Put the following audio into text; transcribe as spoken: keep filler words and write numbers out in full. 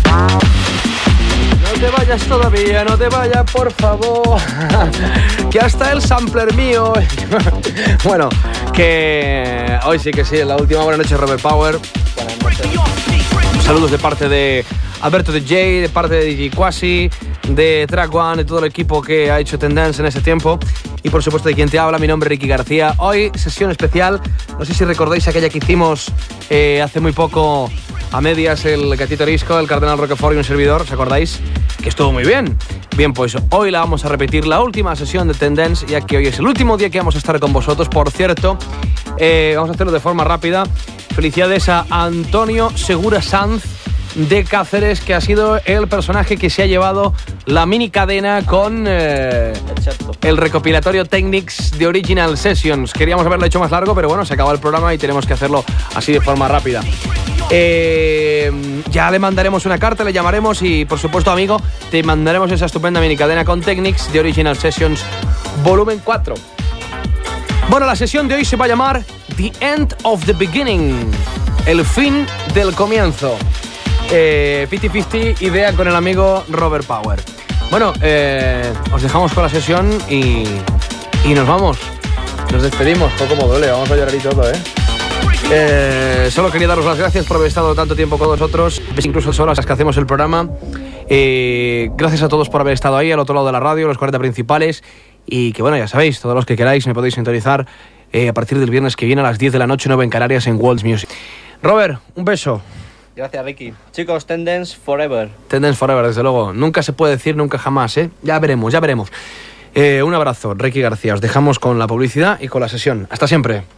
No te vayas todavía, no te vayas, por favor. Que hasta el sampler mío. Bueno, que hoy sí que sí, en la última. Buenas noches, Robert Power. Buenas noches. Saludos de parte de Alberto D J, de parte de D J Quasi, de Track One, de todo el equipo que ha hecho Tendance en ese tiempo. Y por supuesto de quien te habla, mi nombre es Ricky García. Hoy, sesión especial. No sé si recordáis aquella que hicimos eh, hace muy poco a medias, el Gatito Arisco, el Cardenal Roquefort y un servidor, ¿os acordáis? Que estuvo muy bien. Bien, pues hoy la vamos a repetir, la última sesión de Tendance, ya que hoy es el último día que vamos a estar con vosotros. Por cierto, eh, vamos a hacerlo de forma rápida. Felicidades a Antonio Segura Sanz de Cáceres, que ha sido el personaje que se ha llevado la mini cadena con eh, el recopilatorio Technics de Original Sessions. Queríamos haberlo hecho más largo, pero bueno, se acabó el programa y tenemos que hacerlo así de forma rápida. Eh, ya le mandaremos una carta, le llamaremos y, por supuesto, amigo, te mandaremos esa estupenda mini cadena con Technics de Original Sessions volumen cuatro. Bueno, la sesión de hoy se va a llamar The End of the Beginning, el fin del comienzo. Eh, cincuenta cincuenta, idea con el amigo Robert Power. Bueno, eh, os dejamos con la sesión y, y nos vamos. Nos despedimos, poco como duele, vamos a llorar y todo, ¿eh? Eh, solo quería daros las gracias por haber estado tanto tiempo con nosotros, incluso solo las que hacemos el programa. Eh, gracias a todos por haber estado ahí al otro lado de la radio, los cuarenta principales. Y que bueno, ya sabéis, todos los que queráis me podéis sintonizar eh, a partir del viernes que viene a las diez de la noche, nueve en Canarias, en World Music. Robert, un beso. Gracias, Ricky. Chicos, Tendance Forever. Tendance Forever, desde luego. Nunca se puede decir nunca jamás, ¿eh? Ya veremos, ya veremos. Eh, un abrazo, Ricky García. Os dejamos con la publicidad y con la sesión. Hasta siempre.